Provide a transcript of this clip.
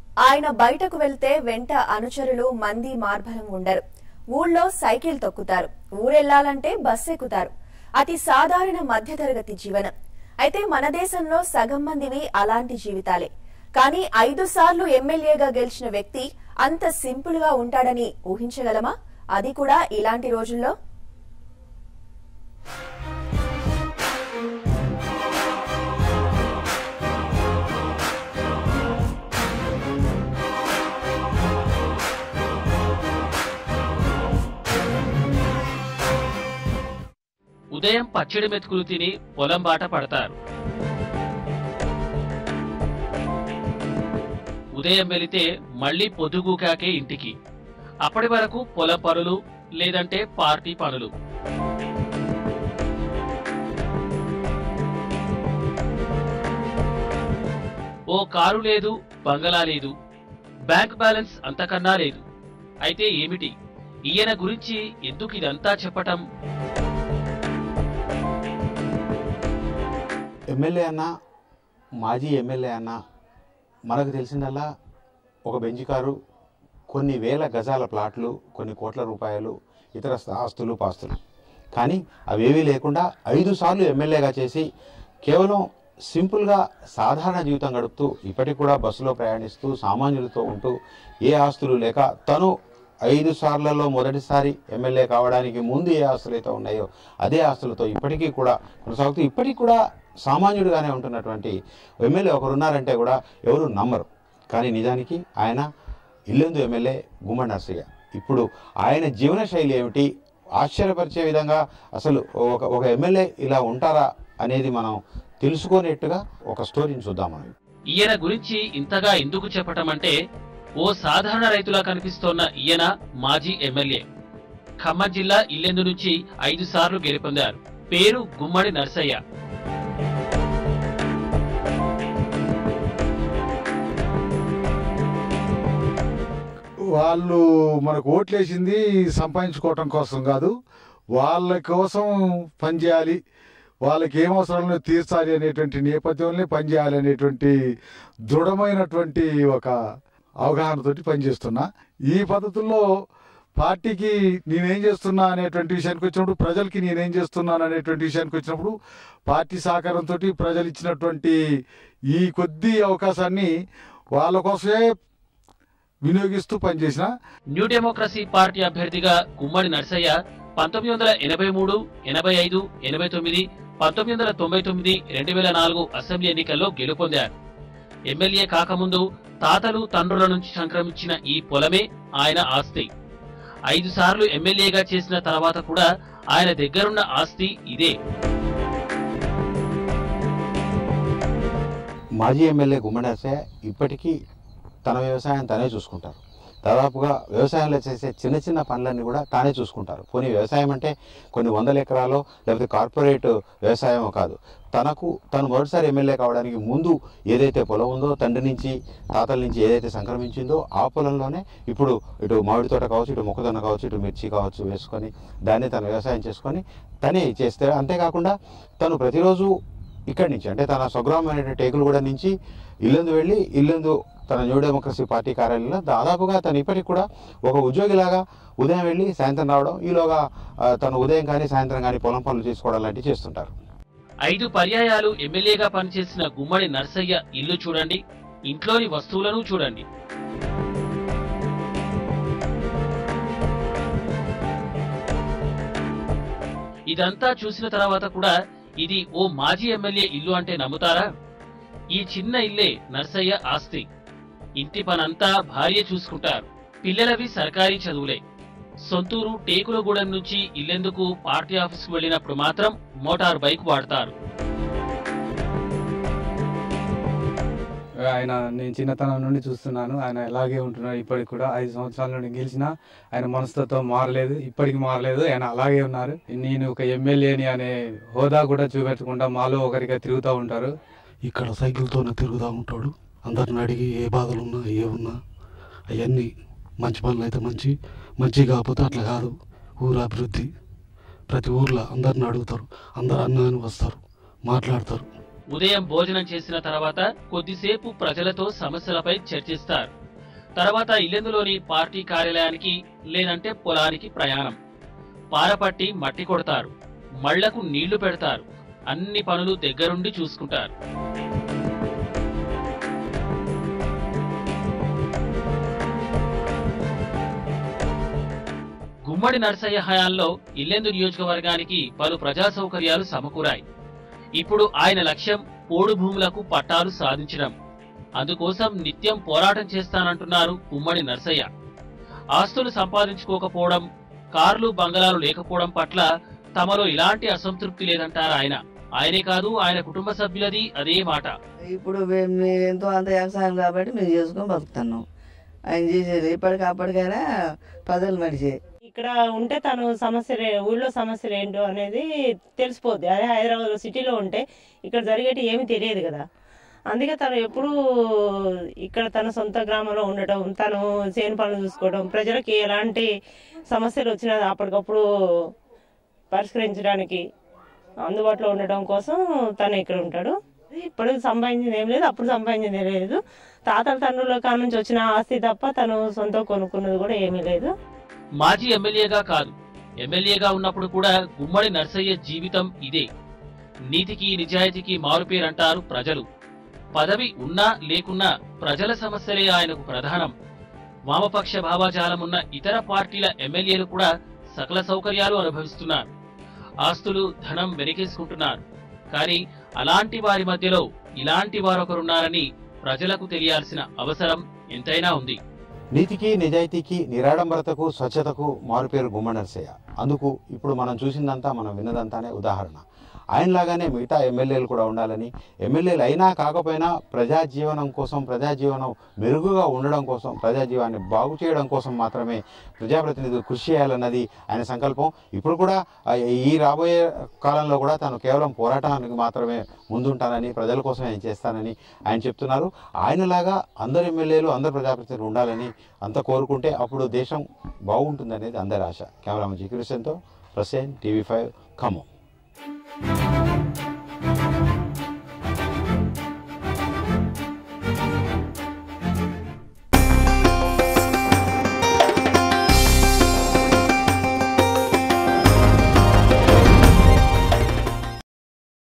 ఆయన బయటకు వెళ్తే వెంట అనుచరులు మంది మార్బలం ఉండరు. ఊళ్ళో సైకిల్ తొక్కుతారు, ఊరెళ్లాలంటే బస్సు ఎక్కుతారు. అతి సాధారణ మధ్యతరగతి జీవనం. అయితే మన దేశంలో సగం మందివి అలాంటి జీవితాలే. కానీ 5 సార్లు ఎమ్మెల్యేగా గెలిచిన వ్యక్తి అంత సింపుల్ గా ఉంటాడని ఊహించగలమా? అది కూడా ఇలాంటి రోజుల్లో. ఉదయం పచ్చడి మెతుకులు తిని పొలం బాట పడతారు. ఉదయం వెళితే మళ్లీ పొద్దుగూకాకే ఇంటికి. అప్పటి వరకు పొలం పనులు లేదంటే పార్టీ పనులు. ఓ కారు లేదు, బంగళా లేదు, బ్యాంక్ బ్యాలెన్స్ అంతకన్నా లేదు. అయితే ఏమిటి ఈయన గురించి ఎందుకు ఇదంతా చెప్పటం? ఎమ్మెల్యే అన్నా, మాజీ ఎమ్మెల్యే అన్నా, మనకు తెలిసిందల్లా ఒక బెంజ్ కారు, కొన్ని వేల గజాల ప్లాట్లు, కొన్ని కోట్ల రూపాయలు, ఇతర ఆస్తులు పాస్తులు. కానీ అవేవీ లేకుండా 5 సార్లు ఎమ్మెల్యేగా చేసి కేవలం సింపుల్గా సాధారణ జీవితం గడుపుతూ ఇప్పటికి కూడా బస్సులో ప్రయాణిస్తూ సామాన్యులతో ఉంటూ ఏ ఆస్తులు లేక తను 5 సార్లలో మొదటిసారి ఎమ్మెల్యే కావడానికి ముందు ఏ ఆస్తులు అయితే ఉన్నాయో అదే ఆస్తులతో ఇప్పటికీ కూడా కొనసాగుతూ ఇప్పటికి కూడా సామాన్యుడిగానే ఉంటున్నటువంటి ఎమ్మెల్యే ఒకరున్నారంటే కూడా ఎవరు నమ్మరు. కానీ నిజానికి ఆయన ఇల్లెందు ఎమ్మెల్యే గుమ్మడి నర్సయ్య. ఇప్పుడు ఆయన జీవన శైలి ఏమిటి, ఆశ్చర్యపరిచే విధంగా అసలు ఒక ఎమ్మెల్యే ఇలా ఉంటారా అనేది మనం తెలుసుకునేట్టుగా ఒక స్టోరీని చూద్దాం. మనం ఈయన గురించి ఇంతగా ఎందుకు చెప్పటం అంటే, ఓ సాధారణ రైతులా కనిపిస్తోన్న ఈయన మాజీ ఎమ్మెల్యే. ఖమ్మం జిల్లా ఇల్లెందు నుంచి 5 సార్లు గెలుపొందారు. పేరు గుమ్మడి నర్సయ్య. వాళ్ళు మనకు ఓట్లేసింది సంపాదించుకోవటం కోసం కాదు, వాళ్ళ కోసం పనిచేయాలి, వాళ్ళకి ఏం అవసరాలను తీర్చాలి అనేటువంటి నేపథ్యంలో పనిచేయాలి అనేటువంటి దృఢమైనటువంటి ఒక అవగాహనతోటి పనిచేస్తున్నా. ఈ పద్ధతుల్లో పార్టీకి నేనేం చేస్తున్నా అనేటువంటి విషయానికి వచ్చినప్పుడు, ప్రజలకి నేనేం చేస్తున్నాను అనేటువంటి విషయానికి వచ్చినప్పుడు పార్టీ సహకారంతో ప్రజలు ఇచ్చినటువంటి ఈ కొద్ది అవకాశాన్ని వాళ్ళ కోసమే వినియోగిస్తూ పనిచేసిన. న్యూ డెమోక్రసీ పార్టీ అభ్యర్థిగా గుమ్మడి నర్సయ్య 1983, 85, 89, 1999, 2004 అసెంబ్లీ ఎన్నికల్లో గెలుపొందారు. ఎమ్మెల్యే కాకముందు తాతలు తండ్రుల నుంచి సంక్రమించిన ఈ పొలమే ఆయన ఆస్తి. 5 సార్లు ఎమ్మెల్యేగా చేసిన తర్వాత కూడా ఆయన దగ్గరున్న ఆస్తి ఇదే. మాజీ ఎమ్మెల్యే గుమ్మడి నర్సయ్య ఇప్పటికీ తన వ్యవసాయం తనే చూసుకుంటారు. దాదాపుగా వ్యవసాయంలో చేసే చిన్న చిన్న పనులన్నీ కూడా తానే చూసుకుంటారు. కొన్ని వ్యవసాయం అంటే కొన్ని 100 ఎకరాలు లేకపోతే కార్పొరేట్ వ్యవసాయం కాదు. తను మొదటిసారి ఎమ్మెల్యే కావడానికి ముందు ఏదైతే పొలం ఉందో, తండ్రి నుంచి తాతల నుంచి ఏదైతే సంక్రమించిందో ఆ పొలంలోనే ఇప్పుడు ఇటు మామిడి తోట కావచ్చు, ఇటు మొక్కజొన్న కావచ్చు, ఇటు మిర్చి కావచ్చు వేసుకొని దాన్ని తను వ్యవసాయం చేసుకొని తనే చేస్తే, అంతేకాకుండా తను ప్రతిరోజు ఇక్కడి నుంచి అంటే తన స్వగ్రామమైన టేకులగూడ నుంచి ఇల్లెందు వెళ్ళి ఇల్లెందు తన న్యూ డెమోక్రసీ పార్టీ కార్యాలయంలో దాదాపుగా తను ఇప్పటికి కూడా ఒక ఉద్యోగిలాగా ఉదయం వెళ్ళి సాయంత్రం రావడం, ఈలోగా తను ఉదయం కానీ సాయంత్రం కానీ పొలం పనులు చేసుకోవడం లాంటివి చేస్తుంటారు. 5 పర్యాయాలు ఎమ్మెల్యేగా పనిచేసిన గుమ్మడి నర్సయ్య ఇల్లు చూడండి, ఇంట్లోని వస్తువులను చూడండి. ఇదంతా చూసిన తర్వాత కూడా ఇది ఓ మాజీ ఎమ్మెల్యే ఇల్లు అంటే నమ్ముతారా? ఈ చిన్న ఇల్లే నర్సయ్య ఆస్తి. ఇంటి పనంతా భార్య చూసుకుంటారు. పిల్లలవి సర్కారీ చదువులే. సొంతూరు టేకులగూడెం నుంచి ఇల్లెందుకు పార్టీ ఆఫీస్కు వెళ్లినప్పుడు మాత్రం మోటార్ బైక్ వాడతారు. ఆయన నేను చిన్నతనం నుండి చూస్తున్నాను. ఆయన ఎలాగే ఉంటున్నాడు. ఇప్పటికి కూడా 5 సంవత్సరాల నుండి గెలిచినా ఆయన మనస్తత్వం మారలేదు, ఇప్పటికి మారలేదు. ఆయన అలాగే ఉన్నారు. నేను ఒక ఎమ్మెల్యేని అనే హోదా కూడా చూపెట్టకుండా మాలో ఒకరిగా తిరుగుతూ ఉంటారు. ఇక్కడ సైకిల్తోనే తిరుగుతూ ఉంటాడు. అందరిని అడిగి ఏ బాధలున్నా ఏ ఉన్నా అవన్నీ మంచి పనులు అయితే మంచి కాకపోతే అట్లా కాదు. ఊరు అభివృద్ధి ప్రతి ఊర్లో అందరిని అడుగుతారు, అందరు అన్నాన్ని వస్తారు, మాట్లాడతారు. ఉదయం భోజనం చేసిన తర్వాత కొద్దిసేపు ప్రజలతో సమస్యలపై చర్చిస్తారు. తర్వాత ఇల్లెందులోని పార్టీ కార్యాలయానికి లేదంటే పొలానికి ప్రయాణం. పారపట్టి మట్టి కొడతారు, మళ్లకు నీళ్లు పెడతారు, అన్ని పనులు దగ్గరుండి చూసుకుంటారు. గుమ్మడి నర్సయ్య హయాంలో ఇల్లెందు నియోజకవర్గానికి పలు ప్రజా సౌకర్యాలు సమకూరాయి. ఇప్పుడు ఆయన లక్ష్యం పోడు భూములకు పట్టాలు సాధించడం. అందుకోసం నిత్యం పోరాటం చేస్తానంటున్నారు గుమ్మడి నర్సయ్య. ఆస్తులు సంపాదించుకోకపోవడం, కార్లు బంగళాలు లేకపోవడం పట్ల తమలో ఇలాంటి అసంతృప్తి లేదంటారు ఆయన. ఆయనే కాదు, ఆయన కుటుంబ సభ్యులది అదే మాట. ఇప్పుడు మేము ఎంతో అంత వ్యవసాయం కాబట్టి మేము చేసుకొని బతుకుతున్నాం. ఆయన చేసేది ఇప్పటికప్పటికైనా ప్రజలు మనిషి. ఇక్కడ ఉంటే తను సమస్యలు, ఊళ్ళో సమస్యలు ఏంటో అనేది తెలిసిపోద్ది. అదే హైదరాబాద్ సిటీలో ఉంటే ఇక్కడ జరిగేటి ఏమీ తెలియదు కదా. అందుకే తను ఎప్పుడూ ఇక్కడ తన సొంత గ్రామంలో ఉండటం, తను చేను పనులు చూసుకోవడం, ప్రజలకి ఎలాంటి సమస్యలు వచ్చినా అప్పటికప్పుడు పరిష్కరించడానికి అందుబాటులో ఉండటం కోసం తను ఇక్కడ ఉంటాడు. ఇప్పుడు సంపాదించింది ఏం లేదు, అప్పుడు సంపాదించింది ఏం లేదు. తాతల తండ్రుల కాడ నుంచి వచ్చిన ఆస్తి తప్ప తను సొంత కొనుక్కున్నది కూడా ఏమీ లేదు. మాజీ ఎమ్మెల్యేగా కాదు, ఎమ్మెల్యేగా ఉన్నప్పుడు కూడా గుమ్మడి నర్సయ్య జీవితం ఇదే. నీతికి నిజాయితీకి మారుపేరంటారు ప్రజలు. పదవి ఉన్నా లేకున్నా ప్రజల సమస్యలే ఆయనకు ప్రధానం. వామపక్ష భావజాలమున్న ఇతర పార్టీల ఎమ్మెల్యేలు కూడా సకల సౌకర్యాలు అనుభవిస్తున్నారు, ఆస్తులు ధనం వెనకేసుకుంటున్నారు. కానీ అలాంటి వారి మధ్యలో ఇలాంటి వారొకరున్నారని ప్రజలకు తెలియాల్సిన అవసరం ఎంతైనా ఉంది. నీతికి నిజాయితీకి నిరాడంబరతకు స్వచ్ఛతకు మారుపేరు గుమ్మడి నర్సయ్య. అందుకు ఇప్పుడు మనం చూసిందంతా, మనం విన్నదంతానే ఉదాహరణ. ఆయనలాగానే మిగతా ఎమ్మెల్యేలు కూడా ఉండాలని, ఎమ్మెల్యేలు అయినా కాకపోయినా ప్రజాజీవనం కోసం, ప్రజాజీవనం మెరుగుగా ఉండడం కోసం, ప్రజాజీవాన్ని బాగు చేయడం కోసం మాత్రమే ప్రజాప్రతినిధులు కృషి చేయాలన్నది ఆయన సంకల్పం. ఇప్పుడు కూడా ఈ రాబోయే కాలంలో కూడా తాను కేవలం పోరాటానికి మాత్రమే ముందుంటానని, ప్రజల కోసం ఆయన చేస్తానని ఆయన చెప్తున్నారు. ఆయనలాగా అందరు ఎమ్మెల్యేలు, అందరు ప్రజాప్రతినిధులు ఉండాలని అంత కోరుకుంటే అప్పుడు దేశం బాగుంటుందనేది అందరి ఆశ. కెమెరామెన్ జి కృష్ణన్తో ప్రసేన్, TV5 ఖమ్మం.